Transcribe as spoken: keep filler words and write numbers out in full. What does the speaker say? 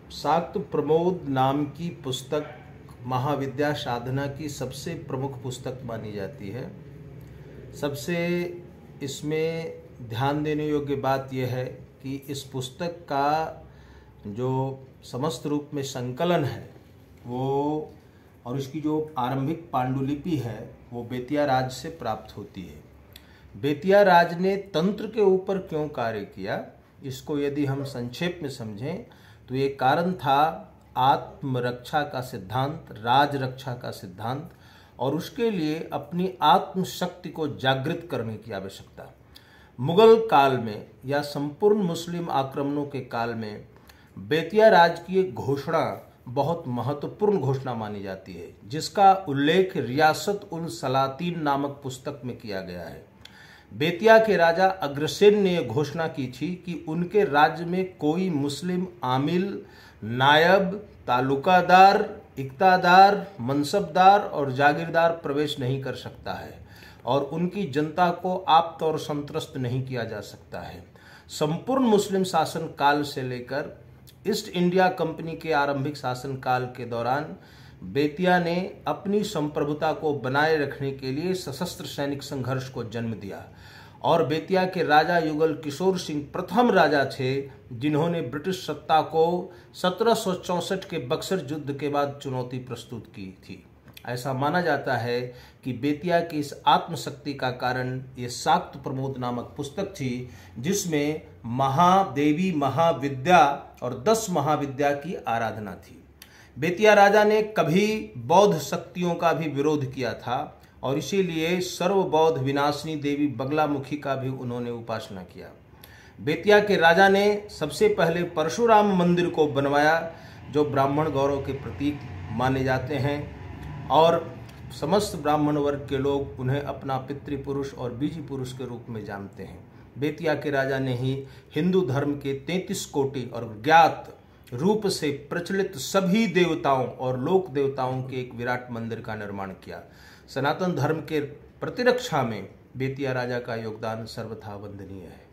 शाक्त प्रमोद नाम की पुस्तक महाविद्या साधना की सबसे प्रमुख पुस्तक मानी जाती है। सबसे इसमें ध्यान देने योग्य बात यह है कि इस पुस्तक का जो समस्त रूप में संकलन है वो और इसकी जो आरंभिक पांडुलिपि है वो बेतिया राज से प्राप्त होती है। बेतिया राज ने तंत्र के ऊपर क्यों कार्य किया, इसको यदि हम संक्षेप में समझें तो ये कारण था आत्मरक्षा का सिद्धांत, राज रक्षा का सिद्धांत और उसके लिए अपनी आत्मशक्ति को जागृत करने की आवश्यकता। मुगल काल में या संपूर्ण मुस्लिम आक्रमणों के काल में बेतिया राज की एक घोषणा बहुत महत्वपूर्ण घोषणा मानी जाती है, जिसका उल्लेख रियासत उल सलातीन नामक पुस्तक में किया गया है। बेतिया के राजा अग्रसेन ने यह घोषणा की थी कि उनके राज्य में कोई मुस्लिम आमिल, नायब, तालुकादार, इक्तादार, मनसबदार और जागीरदार प्रवेश नहीं कर सकता है और उनकी जनता को आप तौर संत्रस्त नहीं किया जा सकता है। संपूर्ण मुस्लिम शासन काल से लेकर ईस्ट इंडिया कंपनी के आरंभिक शासन काल के दौरान बेतिया ने अपनी संप्रभुता को बनाए रखने के लिए सशस्त्र सैनिक संघर्ष को जन्म दिया और बेतिया के राजा युगल किशोर सिंह प्रथम राजा थे जिन्होंने ब्रिटिश सत्ता को सत्रह सौ चौसठ के बक्सर युद्ध के बाद चुनौती प्रस्तुत की थी। ऐसा माना जाता है कि बेतिया की इस आत्मशक्ति का कारण ये शाक्त प्रमोद नामक पुस्तक थी, जिसमें महादेवी महाविद्या और दस महाविद्या की आराधना थी। बेतिया राजा ने कभी बौद्ध शक्तियों का भी विरोध किया था और इसीलिए सर्वबौद्ध विनाशिनी देवी बगलामुखी का भी उन्होंने उपासना किया। बेतिया के राजा ने सबसे पहले परशुराम मंदिर को बनवाया, जो ब्राह्मण गौरव के प्रतीक माने जाते हैं और समस्त ब्राह्मण वर्ग के लोग उन्हें अपना पितृपुरुष और बीजी पुरुष के रूप में जानते हैं। बेतिया के राजा ने ही हिंदू धर्म के तैंतीस कोटि और ज्ञात रूप से प्रचलित सभी देवताओं और लोक देवताओं के एक विराट मंदिर का निर्माण किया। सनातन धर्म के प्रतिरक्षा में बेतिया राजा का योगदान सर्वथा वंदनीय है।